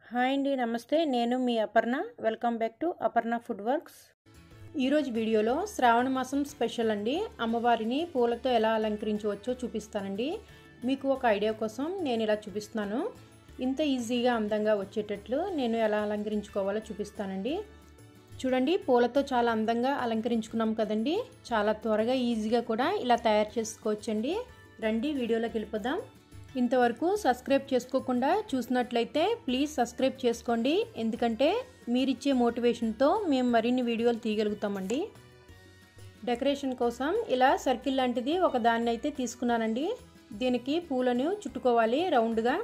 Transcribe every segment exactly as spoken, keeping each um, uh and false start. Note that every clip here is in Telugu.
హాయ్ అండి, నమస్తే. నేను మీ Aparna. Welcome back to Aparna food works. ఈరోజు వీడియోలో శ్రావణ మాసం స్పెషల్ అండి. అమ్మవారిని పూలతో ఎలా అలంకరించవచ్చో చూపిస్తానండి. మీకు ఒక ఐడియా కోసం నేను ఇలా చూపిస్తున్నాను. ఇంత ఈజీగా అందంగా వచ్చేటట్లు నేను ఎలా అలంకరించుకోవాలో చూపిస్తానండి. చూడండి, పూలతో చాలా అందంగా అలంకరించుకున్నాం కదండి. చాలా త్వరగా ఈజీగా కూడా ఇలా తయారు చేసుకోవచ్చండి. రండి వీడియోలోకి వెళ్ళిపోదాం. ఇంతవరకు సబ్స్క్రైబ్ చేసుకోకుండా చూసినట్లయితే ప్లీజ్ సబ్స్క్రైబ్ చేసుకోండి. ఎందుకంటే మీరిచ్చే మోటివేషన్తో మేము మరిన్ని వీడియోలు తీయగలుగుతామండి. డెకరేషన్ కోసం ఇలా సర్కిల్ లాంటిది ఒక దాన్ని అయితే తీసుకున్నానండి. దీనికి పూలను చుట్టుకోవాలి రౌండ్గా.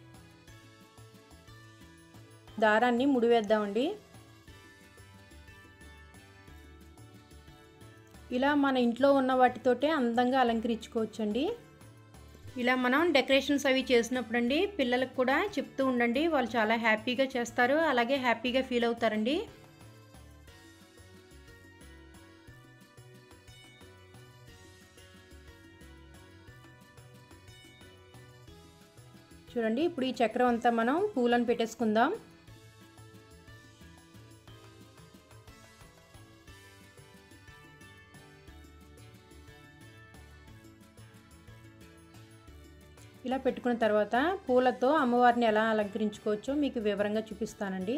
దారాన్ని ముడివేద్దామండి. ఇలా మన ఇంట్లో ఉన్న వాటితోటే అందంగా అలంకరించుకోవచ్చండి. ఇలా మనం డెకరేషన్స్ అవి చేసినప్పుడు అండి పిల్లలకు కూడా చెప్తూ ఉండండి. వాళ్ళు చాలా హ్యాపీగా చేస్తారు, అలాగే హ్యాపీగా ఫీల్ అవుతారండి. చూడండి, ఇప్పుడు ఈ చక్రం అంతా మనం పూలను పెట్టేసుకుందాం. ఇలా పెట్టుకున్న తర్వాత పూలతో అమ్మవారిని ఎలా అలంకరించుకోవచ్చో మీకు వివరంగా చూపిస్తానండి.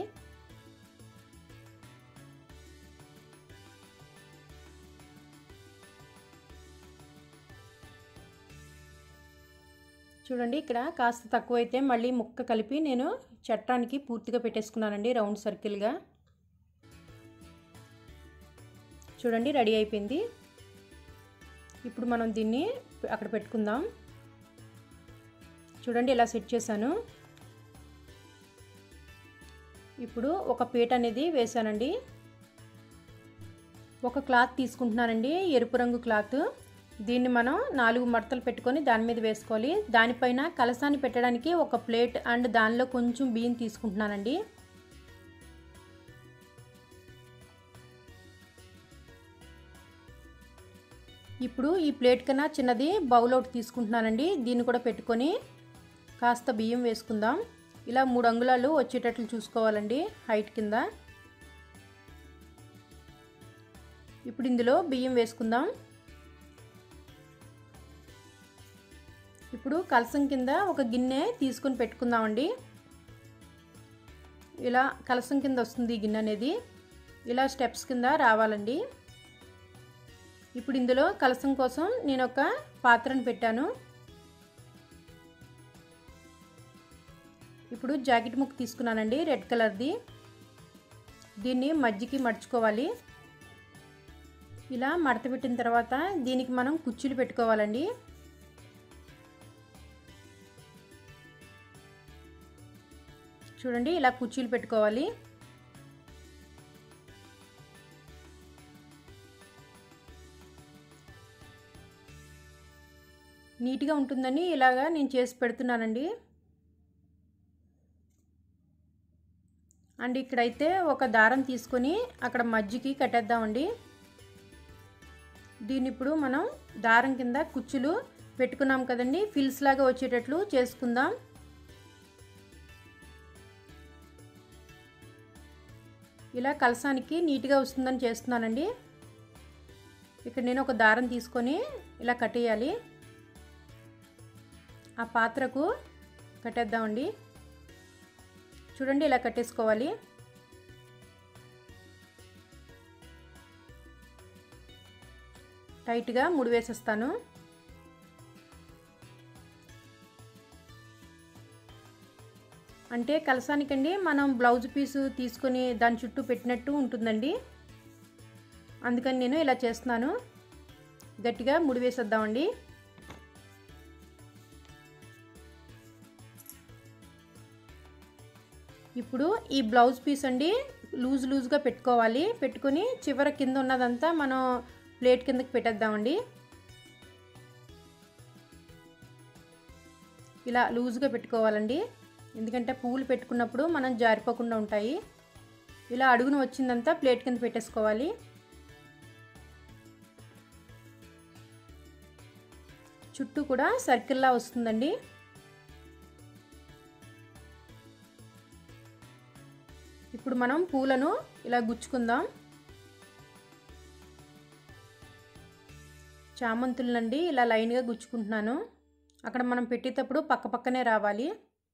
చూడండి, ఇక్కడ కాస్త తక్కువైతే మళ్ళీ ముక్క కలిపి నేను చట్టానికి పూర్తిగా పెట్టేసుకున్నానండి రౌండ్ సర్కిల్గా. చూడండి, రెడీ అయిపోయింది. ఇప్పుడు మనం దీన్ని అక్కడ పెట్టుకుందాం. చూడండి, ఇలా సెట్ చేశాను. ఇప్పుడు ఒక పీట అనేది వేసానండి. ఒక క్లాత్ తీసుకుంటున్నానండి, ఎరుపు రంగు క్లాత్. దీన్ని మనం నాలుగు మడతలు పెట్టుకొని దాని మీద వేసుకోవాలి. దానిపైన కలసాన్ని పెట్టడానికి ఒక ప్లేట్ అండ్ దానిలో కొంచెం బియ్యం తీసుకుంటున్నానండి. ఇప్పుడు ఈ ప్లేట్ కన్నా చిన్నది బౌల్ ఒకటి తీసుకుంటున్నానండి. దీన్ని కూడా పెట్టుకొని కాస్త బియ్యం వేసుకుందాం. ఇలా మూడు అంగుళాలు వచ్చేటట్లు చూసుకోవాలండి హైట్ కింద. ఇప్పుడు ఇందులో బియ్యం వేసుకుందాం. ఇప్పుడు కలసం కింద ఒక గిన్నె తీసుకొని పెట్టుకుందామండి. ఇలా కలసం కింద వస్తుంది ఈ గిన్నె అనేది. ఇలా స్టెప్స్ కింద రావాలండి. ఇప్పుడు ఇందులో కలసం కోసం నేను ఒక పాత్రను పెట్టాను. ఇప్పుడు జాకెట్ ముక్క తీసుకున్నానండి, రెడ్ కలర్ది. దీన్ని మధ్యకి మడుచుకోవాలి. ఇలా మడత పెట్టిన తర్వాత దీనికి మనం కుర్చీలు పెట్టుకోవాలండి. చూడండి, ఇలా కుర్చీలు పెట్టుకోవాలి. నీట్గా ఉంటుందని ఇలాగా నేను చేసి పెడుతున్నానండి. అండ్ ఇక్కడైతే ఒక దారం తీసుకొని అక్కడ మధ్యకి కట్టేద్దామండి. దీన్ని ఇప్పుడు మనం దారం కింద కుచ్చులు పెట్టుకున్నాం కదండి, ఫిల్స్ లాగా వచ్చేటట్లు చేసుకుందాం. ఇలా కలసానికి నీట్గా వస్తుందని చేస్తున్నానండి. ఇక్కడ నేను ఒక దారం తీసుకొని ఇలా కట్టేయాలి. ఆ పాత్రకు కట్టేద్దామండి. చూడండి, ఇలా కట్టేసుకోవాలి. టైట్గా ముడి వేసేస్తాను. అంటే కలసానికండి మనం బ్లౌజ్ పీసు తీసుకొని దాని చుట్టూ పెట్టినట్టు ఉంటుందండి. అందుకని నేను ఇలా చేస్తున్నాను. గట్టిగా ముడి వేసేద్దామండి. ఇప్పుడు ఈ బ్లౌజ్ పీస్ అండి లూజ్ లూజ్గా పెట్టుకోవాలి. పెట్టుకొని చివర కింద ఉన్నదంతా మనం ప్లేట్ కిందకి పెట్టేద్దామండి. ఇలా లూజ్గా పెట్టుకోవాలండి, ఎందుకంటే పువ్వులు పెట్టుకున్నప్పుడు మనం జారిపోకుండా ఉంటాయి. ఇలా అడుగున వచ్చిందంతా ప్లేట్ కింద పెట్టేసుకోవాలి. చుట్టూ కూడా సర్కిల్లా వస్తుందండి. ఇప్పుడు మనం పూలను ఇలా గుచ్చుకుందాం. చామంతులనండి ఇలా లైన్గా గుచ్చుకుంటున్నాను. అక్కడ మనం పెట్టేటప్పుడు పక్క పక్కనే రావాలి.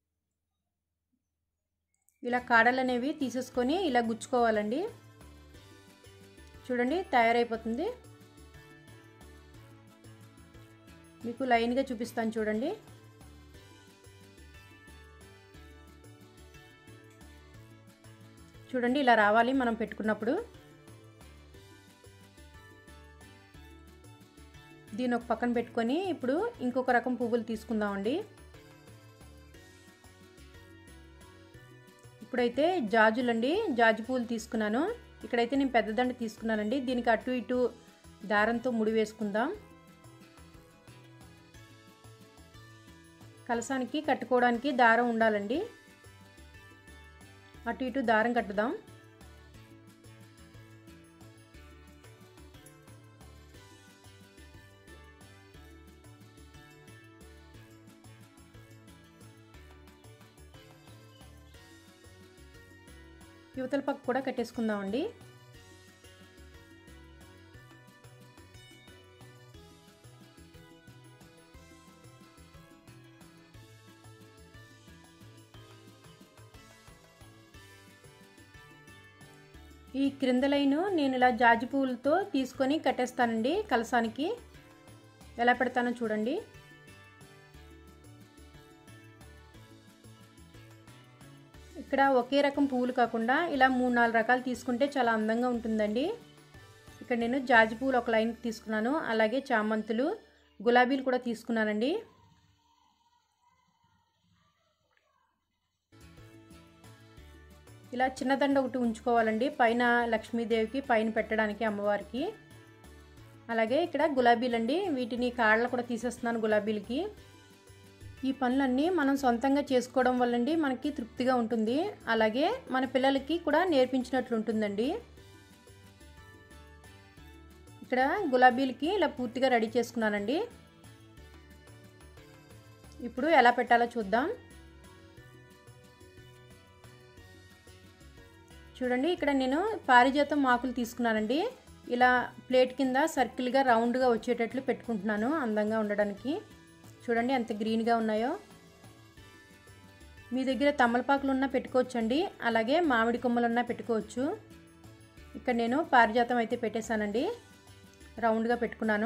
ఇలా కాడలు అనేవి తీసేసుకొని ఇలా గుచ్చుకోవాలండి. చూడండి తయారైపోతుంది. మీకు లైన్గా చూపిస్తాను చూడండి. చూడండి ఇలా రావాలి మనం పెట్టుకున్నప్పుడు. దీని ఒక పక్కన పెట్టుకొని ఇప్పుడు ఇంకొక రకం పువ్వులు తీసుకుందామండి. ఇప్పుడైతే జాజులండి, జాజి పువ్వులు తీసుకున్నాను. ఇక్కడైతే నేను పెద్ద దండ తీసుకున్నానండి. దీనికి అటు ఇటు దారంతో ముడి వేసుకుందాం. కలసానికి కట్టుకోవడానికి దారం ఉండాలండి. అటు ఇటు దారం కట్టుదాం. యువతల పక్క కూడా కట్టేసుకుందామండి. ఈ క్రింద లైను నేను ఇలా జాజి పువ్వులతో తీసుకొని కట్టేస్తానండి. కలసానికి ఎలా పెడతానో చూడండి. ఇక్కడ ఒకే రకం పువ్వులు కాకుండా ఇలా మూడు నాలుగు రకాలు తీసుకుంటే చాలా అందంగా ఉంటుందండి. ఇక్కడ నేను జాజి పువ్వులు ఒక లైన్ తీసుకున్నాను. అలాగే చామంతులు, గులాబీలు కూడా తీసుకున్నానండి. ఇలా చిన్న దండ ఒకటి ఉంచుకోవాలండి పైన లక్ష్మీదేవికి, పైన పెట్టడానికి అమ్మవారికి. అలాగే ఇక్కడ గులాబీలండి, వీటిని కాళ్ళ కూడా తీసేస్తున్నాను గులాబీలకి. ఈ పనులన్నీ మనం సొంతంగా చేసుకోవడం వల్లండి మనకి తృప్తిగా ఉంటుంది. అలాగే మన పిల్లలకి కూడా నేర్పించినట్లు ఉంటుందండి. ఇక్కడ గులాబీలకి ఇలా పూర్తిగా రెడీ చేసుకున్నానండి. ఇప్పుడు ఎలా పెట్టాలో చూద్దాం. చూడండి ఇక్కడ నేను పారిజాతం ఆకులు తీసుకున్నానండి. ఇలా ప్లేట్ కింద సర్కిల్గా రౌండ్గా వచ్చేటట్లు పెట్టుకుంటున్నాను అందంగా ఉండడానికి. చూడండి ఎంత గ్రీన్గా ఉన్నాయో. మీ దగ్గర తమలపాకులు ఉన్నా పెట్టుకోవచ్చండి. అలాగే మామిడి కొమ్మలున్నా పెట్టుకోవచ్చు. ఇక్కడ నేను పారిజాతం అయితే పెట్టేశానండి, రౌండ్గా పెట్టుకున్నాను.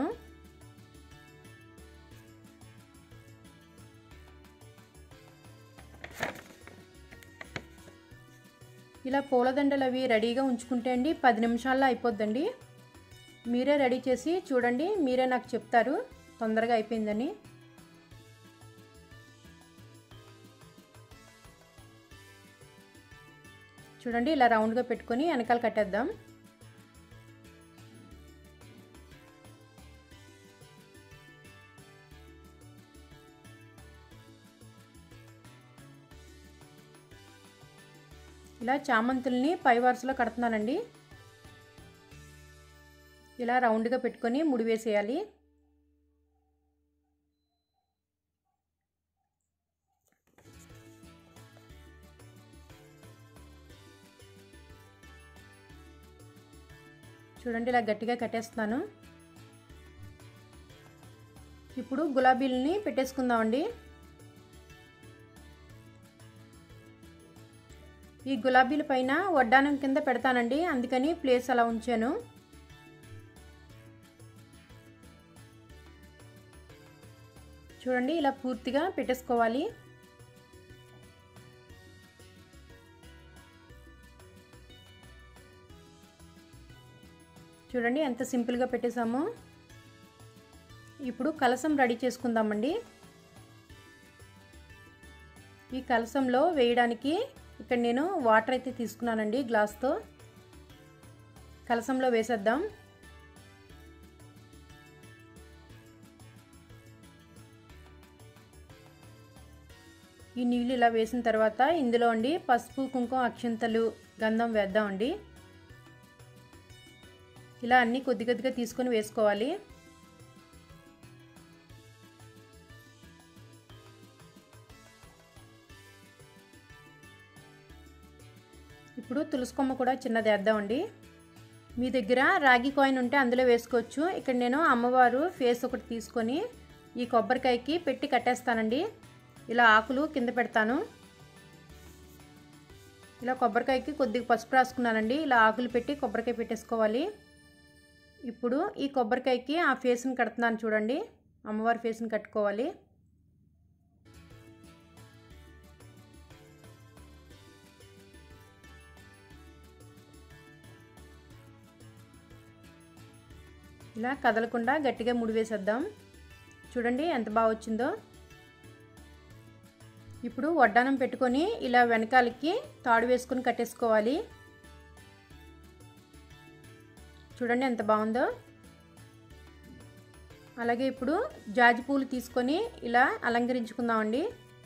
ఇలా పూలదండలు అవి రెడీగా ఉంచుకుంటే అండి పది నిమిషాల్లో అయిపోద్దండి. మీరే రెడీ చేసి చూడండి, మీరే నాకు చెప్తారు తొందరగా అయిపోయిందని. చూడండి ఇలా రౌండ్గా పెట్టుకొని వెనకాల కట్టేద్దాం. ఇలా చామంతుల్ని పై వరుసలో కడుతున్నానండి. ఇలా రౌండ్గా పెట్టుకొని ముడి వేసేయాలి. చూడండి ఇలా గట్టిగా కట్టేస్తున్నాను. ఇప్పుడు గులాబీలని పెట్టేసుకుందామండి. ఈ గులాబీల పైన వడ్డానం కింద పెడతానండి, అందుకని ప్లేస్ అలా ఉంచాను. చూడండి ఇలా పూర్తిగా పెట్టేసుకోవాలి. చూడండి ఎంత సింపుల్గా పెట్టేసామో. ఇప్పుడు కలసం రెడీ చేసుకుందామండి. ఈ కలసంలో వేయడానికి ఇక్కడ నేను వాటర్ అయితే తీసుకున్నానండి గ్లాస్తో. కలసంలో వేసేద్దాం. ఈ నీళ్ళు ఇలా వేసిన తర్వాత ఇందులో అండి పసుపు, కుంకుమ, అక్షింతలు, గంధం వేద్దామండి. ఇలా అన్నీ కొద్ది కొద్దిగా తీసుకొని వేసుకోవాలి. ఇప్పుడు తులసి కొమ్మ కూడా చిన్నది వేద్దామండి. మీ దగ్గర రాగి కాయిన్ ఉంటే అందులో వేసుకోవచ్చు. ఇక్కడ నేను అమ్మవారు ఫేస్ ఒకటి తీసుకొని ఈ కొబ్బరికాయకి పెట్టి కట్టేస్తానండి. ఇలా ఆకులు కింద పెడతాను. ఇలా కొబ్బరికాయకి కొద్దిగా పసుపు రాసుకున్నానండి. ఇలా ఆకులు పెట్టి కొబ్బరికాయ పెట్టేసుకోవాలి. ఇప్పుడు ఈ కొబ్బరికాయకి ఆ ఫేస్ని కడుతున్నాను చూడండి. అమ్మవారి ఫేస్ని కట్టుకోవాలి. ఇలా కదలకుండా గట్టిగా ముడివేసేద్దాం. చూడండి ఎంత బాగా వచ్చిందో. ఇప్పుడు వడ్డానం పెట్టుకొని ఇలా వెనకాలకి తాడు వేసుకొని కట్టేసుకోవాలి. చూడండి ఎంత బాగుందో. అలాగే ఇప్పుడు జాజి పూలు తీసుకొని ఇలా అలంకరించుకుందామండి.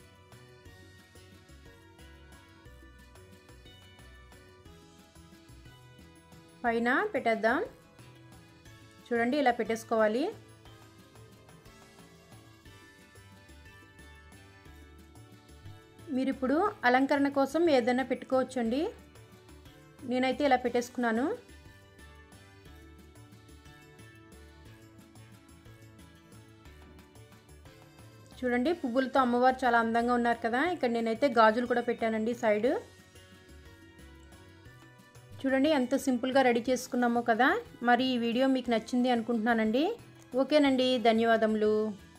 పైన పెట్టేద్దాం. చూడండి ఇలా పెట్టేసుకోవాలి. మీరు ఇప్పుడు అలంకరణ కోసం ఏదైనా పెట్టుకోవచ్చండి. నేనైతే ఇలా పెట్టేసుకున్నాను. చూడండి పువ్వులతో అమ్మవారు చాలా అందంగా ఉన్నారు కదా. ఇక్కడ నేనైతే గాజులు కూడా పెట్టానండి సైడ్. చూడండి ఎంత సింపుల్గా రెడీ చేసుకున్నామో కదా. మరి ఈ వీడియో మీకు నచ్చింది అనుకుంటున్నానండి. ఓకేనండి, ధన్యవాదములు.